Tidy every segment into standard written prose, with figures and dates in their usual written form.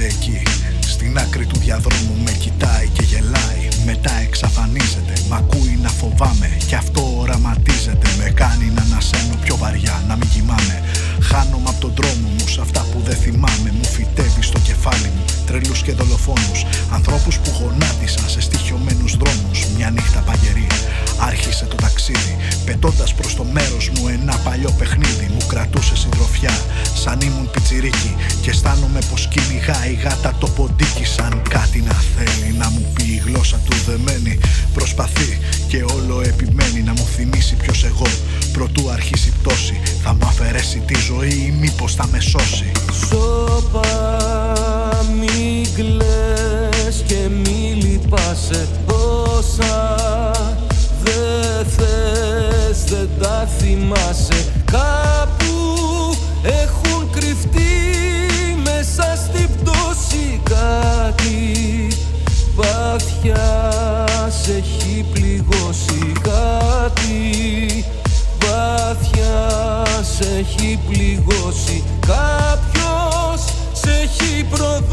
κάθεται εκεί στην άκρη του διαδρόμου, με κοιτάει και γελάει. Μετά εξαφανίζεται, μ' ακούει να φοβάμαι κι αυτό οραματίζεται. Με κάνει να ανασένω πιο βαριά, να μην κοιμάμαι. Χάνομαι απ' τον δρόμο μου σ' αυτά που δεν θυμάμαι. Μου φυτεύει στο κεφάλι μου τρελούς και δολοφόνους, ανθρώπους που γονάτισαν σε στοιχειωμένους δρόμους. Μια νύχτα παγερή άρχισε το ταξίδι, πετώντας προς το μέρος μου ένα παλιό παιχνίδι. Μου κρατούσε συντροφιά σαν ήμουν πιτσιρίκι και αισθάνομαι πως κυνηγάει γάτα το ποντίκι. Σαν κάτι να θέλει να μου πει η γλώσσα του δεμένη. Προσπαθεί και όλο επιμένει να μου θυμίσει ποιος εγώ. Προτού αρχίσει πτώση θα μου αφαιρέσει τη ζωή ή μήπως θα με σώσει. Σώπα, μη κλαις και μη λυπάσαι. Όσα δεν θες δεν τα θυμάσαι. Κάπου έχουν κρυφτεί μέσα στην πτώση κάτι. Βαθιά σε έχει πληγώσει κάτι. Βαθιά σε έχει πληγώσει. Κάποιος σε έχει προδώσει.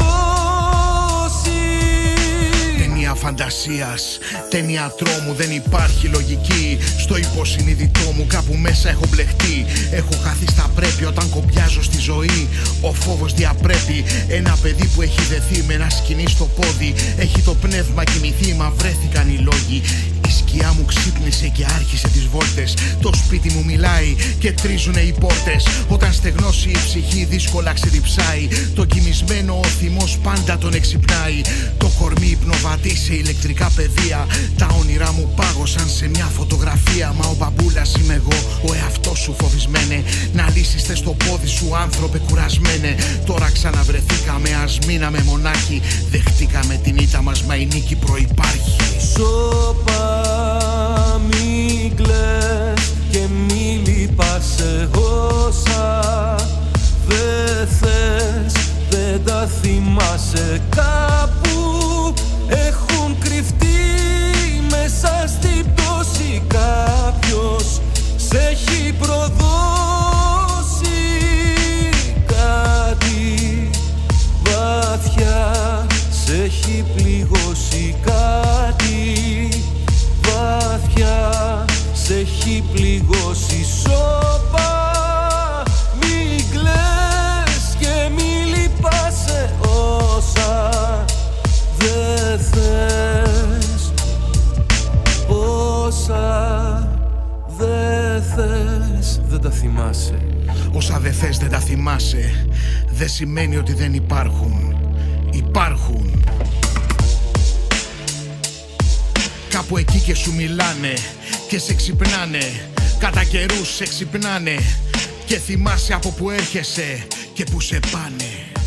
Ταινία φαντασίας, ταινία τρόμου, δεν υπάρχει λογική. Στο υποσυνείδητό μου κάπου μέσα έχω μπλεχτεί. Έχω χαθεί στα πρέπει όταν κομπιάζω στη ζωή. Ο φόβος διαπρέπει ένα παιδί που έχει δεθεί με ένα σκοινί στο πόδι. Έχει το πνεύμα κοιμηθεί, μα βρέθηκαν οι λόγοι. Η σκιά μου ξύπνησε και άρχισε τις βόλτες. Το σπίτι μου μιλάει και τρίζουνε οι πόρτες. Όταν στεγνώσει η ψυχή δύσκολα ξεδιψάει. Το κοιμισμένο ο θυμός πάντα τον εξυπνάει. Το κορμί υπνοβατεί σε ηλεκτρικά πεδία. Τα όνειρά μου πάγωσαν σε μια φωτογραφία. Μα ο μπαμπούλας είμαι εγώ, ο εαυτός σου φοβισμένε. Να λύσεις θες το πόδι σου άνθρωπε κουρασμένε. Τώρα ξαναβρεθήκαμε, ας μείναμε μονάχοι. Δεχτήκαμε την ήττα μας, μα η νίκη προϋπάρχει. Σώπα, μη κλαις και μη λυπάσαι. Όσα δεν θες δεν τα θυμάσαι. Κάπου έχουν κρυφτεί μέσα στην πτώση. Κάποιος σε έχει προδώσει κάτι. Βαθιά σε έχει πληγώσει κάτι. Βαθιά σε έχει πληγώσει. Σώπα, μη κλαις και μη λυπάσαι. Όσα δεν θες, όσα δεν θες δεν τα θυμάσαι. Όσα δεν θες δεν τα θυμάσαι, δεν σημαίνει ότι δεν υπάρχουν. Υπάρχουν. Κάπου εκεί και σου μιλάνε και σε ξυπνάνε. Κατά καιρούς σε ξυπνάνε και θυμάσαι από που έρχεσαι και που σε πάνε.